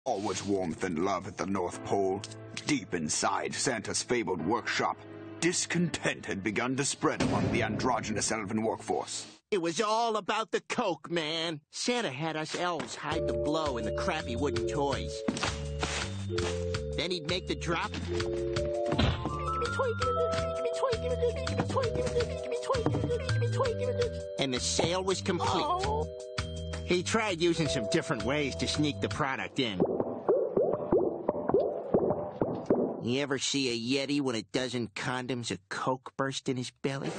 Always warmth and love at the North Pole. Deep inside Santa's fabled workshop, discontent had begun to spread among the androgynous elven workforce. It was all about the coke, man. Santa had us elves hide the blow in the crappy wooden toys. Then he'd make the drop. And the sale was complete. Oh. He tried using some different ways to sneak the product in. You ever see a Yeti when a dozen condoms of coke burst in his belly?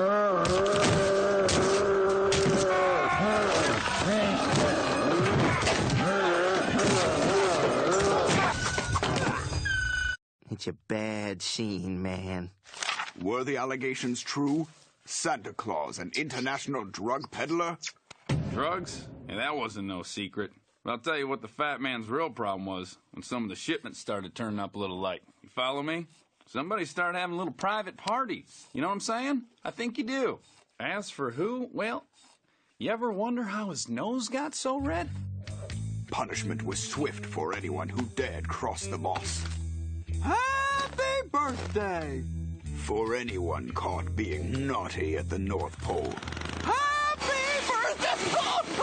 It's a bad scene, man. Were the allegations true? Santa Claus, an international drug peddler? Drugs? Yeah, that wasn't no secret. But I'll tell you what the fat man's real problem was when some of the shipments started turning up a little light. You follow me? Somebody started having little private parties. You know what I'm saying? I think you do. As for who, well, you ever wonder how his nose got so red? Punishment was swift for anyone who dared cross the boss. Happy birthday! For anyone caught being naughty at the North Pole. Happy birthday!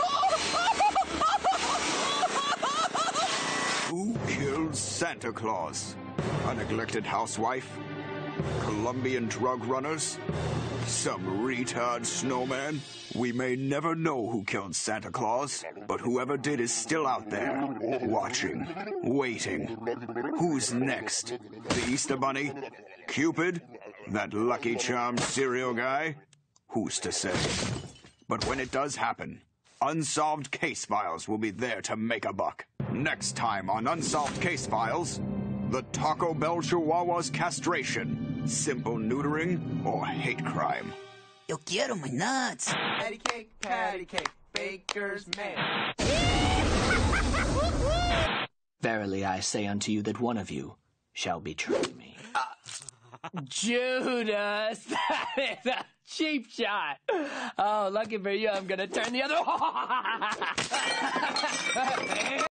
Who killed Santa Claus? A neglected housewife? Colombian drug runners? Some retard snowman? We may never know who killed Santa Claus, but whoever did is still out there, watching, waiting. Who's next? The Easter Bunny? Cupid? That Lucky Charms cereal guy? Who's to say? But when it does happen, Unsolved Case Files will be there to make a buck. Next time on Unsolved Case Files, the Taco Bell Chihuahua's castration, simple neutering, or hate crime. Yo quiero my nuts. Patty cake, baker's man. Verily I say unto you that one of you shall betray me. Judas, that is a cheap shot. Oh, lucky for you, I'm gonna turn the other.